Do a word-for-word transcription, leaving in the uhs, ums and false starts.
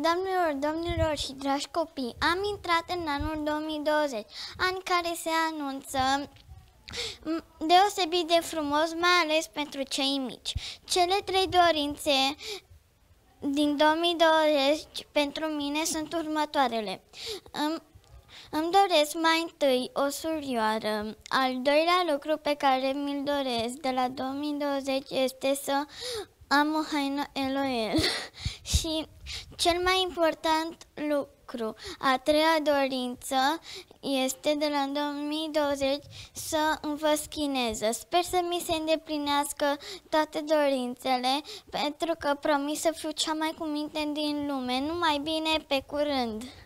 Doamnelor, domnilor și dragi copii, am intrat în anul două mii douăzeci, an care se anunță deosebit de frumos, mai ales pentru cei mici. Cele trei dorințe din două mii douăzeci pentru mine sunt următoarele. Îmi, îmi doresc mai întâi o surioară. Al doilea lucru pe care mi-l doresc de la două mii douăzeci este să am o haină L O L. Și cel mai important lucru, a treia dorință, este de la două mii douăzeci să învăț chineză. Sper să mi se îndeplinească toate dorințele, pentru că promit să fiu cea mai cu minte din lume. Numai bine, pe curând!